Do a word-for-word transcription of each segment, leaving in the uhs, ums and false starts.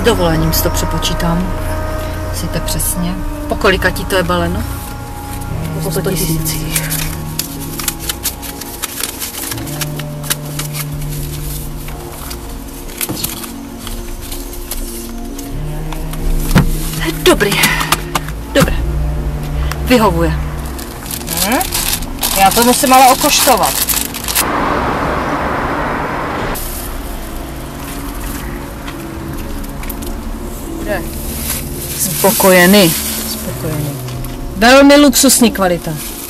dovolením si to přepočítám. Si to přesně. Po kolika ti to je baleno? Po sto tisících. Dobrý. Dobré. Vyhovuje. Hm? Já to musím ale okoštovat. Kde? Spokojený. Spokojený. Velmi luxusní kvalita.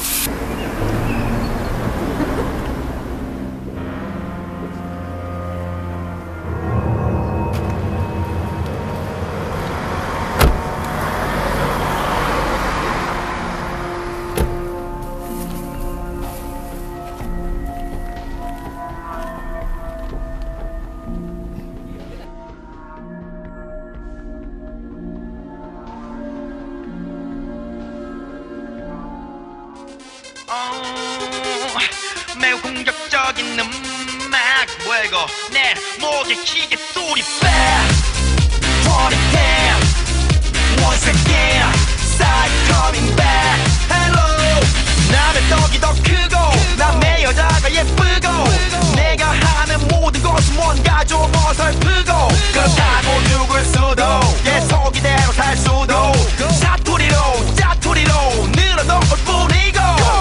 매우 공격적인 음악 뭐야 이거 내 목에 기계 소리 back Party down Once again Side coming back Hello 남의 떡이 더 크고 남의 여자가 예쁘고 내가 하는 모든 것은 뭔가 좀 어설프고 그렇다고 죽을 수도 계속 이대로 살 수도 사투리로 짜투리로 늘어놓을 뿐이고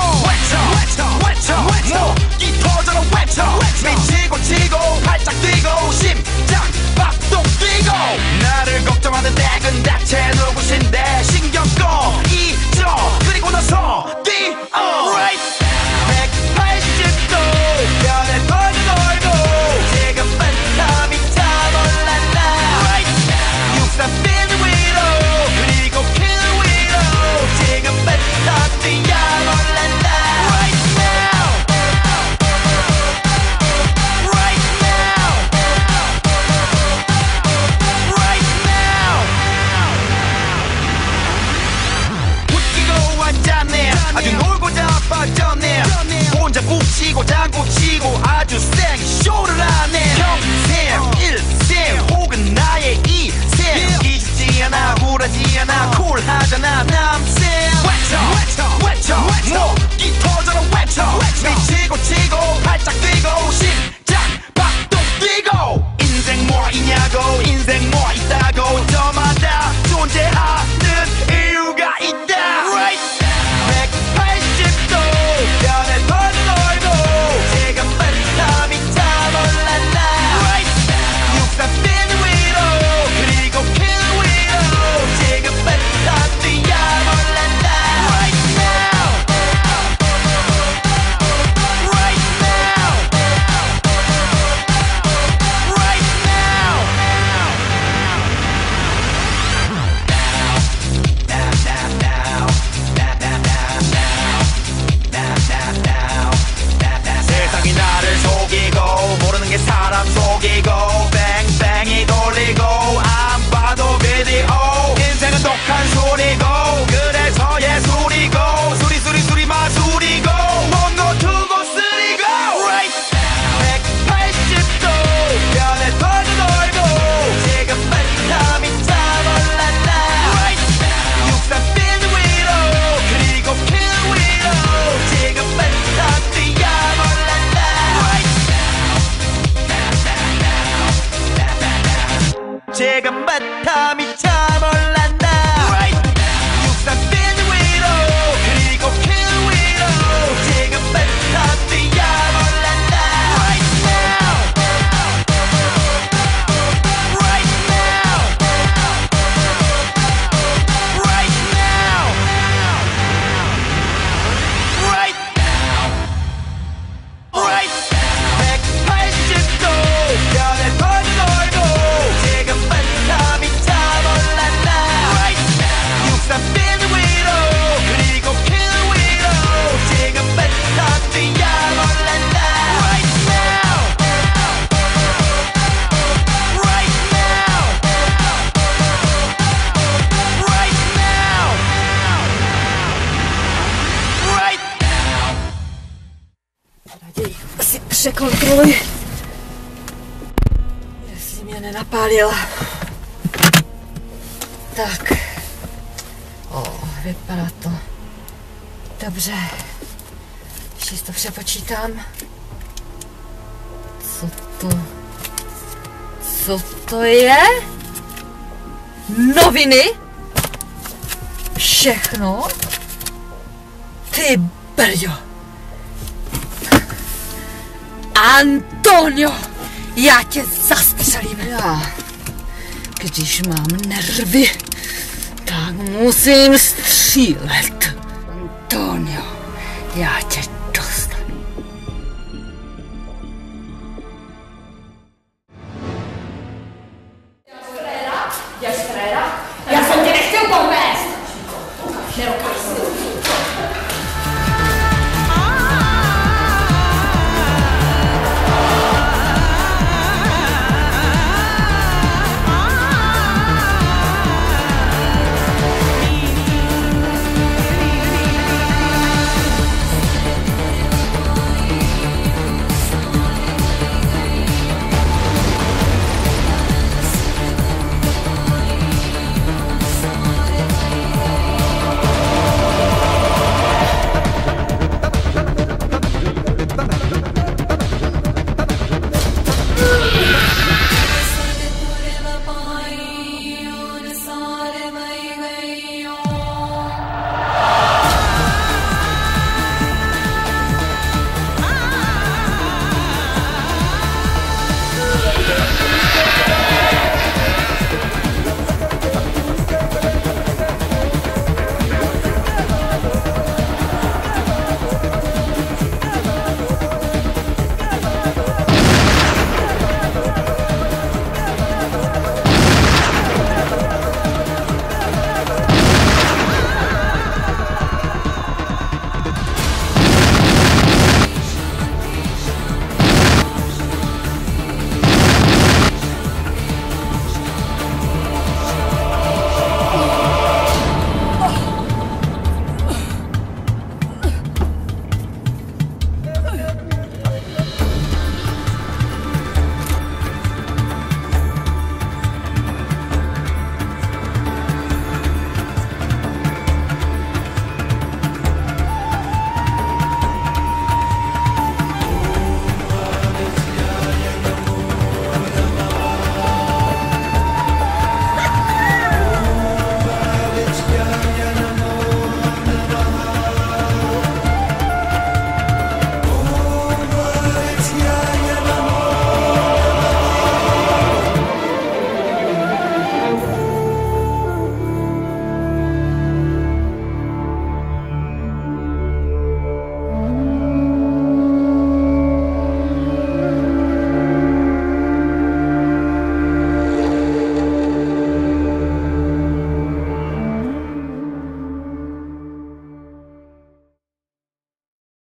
목이 터져라 외쳐 미치고 치고 팔짝 뛰고 심장 박동 뛰고 나를 걱정하는 내근 대체 누구신데 신경 꺼 잊어 그리고 나서 뛰어 right 백팔십 도 변해 덜고 덜고 지금은 탐이 다 몰랐나 right 육삼 빌 위로 그리고 길 위로 지금은 다 뛰어 몰랐나 아주 놀고 자빠졌네 혼자 굽치고 장구치고 아주 쌩 쇼를 하네 평생 일생 혹은 나의 이생 기죽지 않아 굴하지 않아 쿨하잖아 남생 외쳐 외쳐 목이 터져라 외쳐 미치고 치고 팔짝 뛰고 심장 박동 뛰고 인생 뭐 있냐고 인생 뭐 있다고 저마다 존재하는 이유가 있다 right 백팔십 도 변해 덜고 덜고 지금은 탐이 다 몰랐나 right 육삼 빌 위로 그리고 길 위로 지금은 다 뛰어 몰랐나 right now right now right now now now now 세상이 나를 속이고 모르는 게 사람 속이고 뺑뺑이 돌리고 안 봐도 비디오 인생은 독한 소리고 그래서 예술이고 수리 수리 수리 마술이고 원고 두고 쓰리고 right 백팔십 도 변해 덜고 덜고 지금은 탐이 다 몰랐나 right 육삼 빌 위로 그리고 길 위로 지금은 다 뛰어 몰랐나 right 지금은 탐이 다 몰랐나 right 육삼 빌 위로 그리고 길 위로 지금은 다 뛰어 몰랐나 right now right now right now right now right 백팔십 도 변해 덜고 덜고 지금은 탐이 다 몰랐나 right 육삼 빌 위로 그리고 길 위로 지금은 다 뛰어 몰랐나 right now right now right now right now Raději si překontroluj, jestli mě nenapálila. Tak. O, vypadá to dobře. Ještě si to přepočítám. Co to... Co to je? Noviny? Všechno? Ty brďo. Antonio, já tě zastřelím. Já, když mám nervy, tak musím střílet. Antonio, já tě